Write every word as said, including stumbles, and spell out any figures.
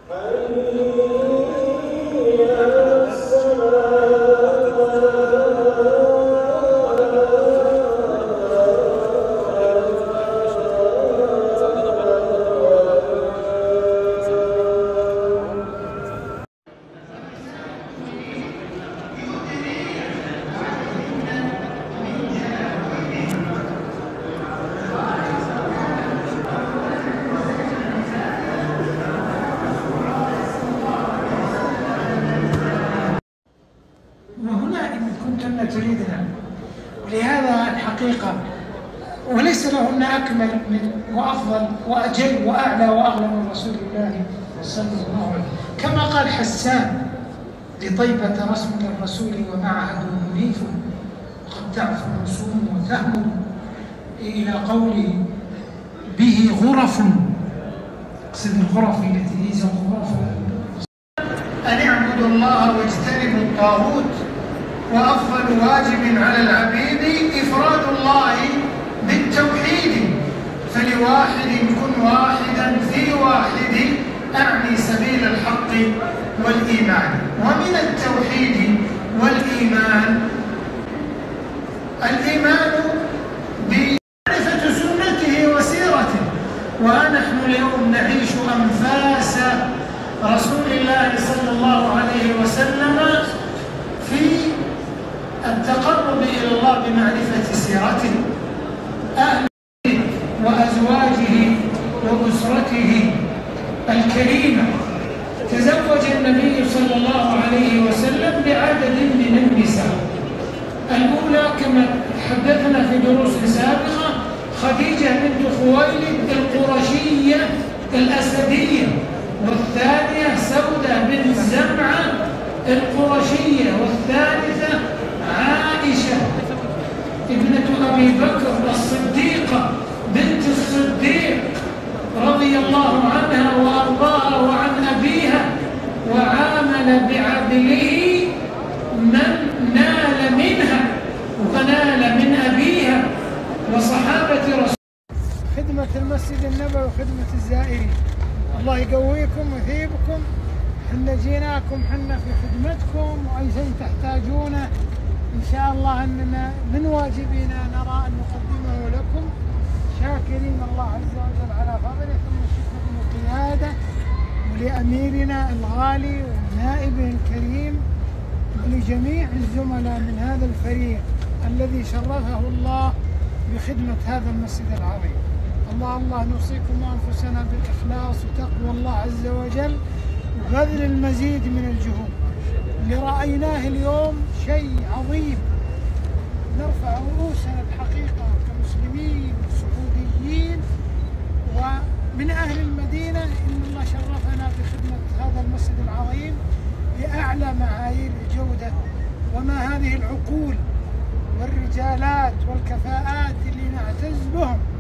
تريدنا، ولهذا الحقيقة وليس لهن أكمل من وأفضل وأجل وأعلى وأغلى من رسول الله صلى الله عليه وسلم، كما قال حسان لطيبة رسم الرسول ومعهد منيف وقد تعفو الرسوم وتهمل إلى قوله به غرف، اقصد الغرف التي هي غرف أن اعبدوا الله واجتنبوا الطاغوت، وأفضل واجب على العبيد إفراد الله بالتوحيد، فلواحد كن واحدا في واحد أعني سبيل الحق والإيمان. ومن التوحيد والإيمان الإيمان بمعرفة سنته وسيرته، ونحن اليوم نعيش أنفاس رسول الله صلى الله عليه وسلم في التقرب إلى الله بمعرفة سيرته، أهله وأزواجه وأسرته الكريمة. تزوج النبي صلى الله عليه وسلم بعدد من النساء. الأولى كما حدثنا في دروس سابقة خديجة بنت خويلد القرشية الأسدية، والثانية سودة بنت زمعة القرشية، والثالثة عائشة ابنة أبي بكر الصديقة بنت الصديق رضي الله عنها وأرضاها وعن أبيها، وعامل بعدله من نال منها ونال من أبيها وصحابة رسول. خدمة المسجد النبوي وخدمة الزائرين، الله يقويكم ويثيبكم. حنا جيناكم حنا في خدمتكم، وأي شيء تحتاجونه إن شاء الله أننا من واجبنا نرى أن نقدمه لكم، شاكرين الله عز وجل على فضله، ثم الشكر للقيادة ولأميرنا الغالي ونائبه الكريم ولجميع الزملاء من هذا الفريق الذي شرفه الله بخدمة هذا المسجد العظيم. الله الله نوصيكم وأنفسنا بالإخلاص وتقوى الله عز وجل وبذل المزيد من الجهود. اللي رأيناه اليوم شيء عظيم، نرفع رؤوسنا الحقيقة كمسلمين وسعوديين ومن أهل المدينة، إن الله شرفنا بخدمة هذا المسجد العظيم بأعلى معايير الجودة. وما هذه العقول والرجالات والكفاءات اللي نعتز بهم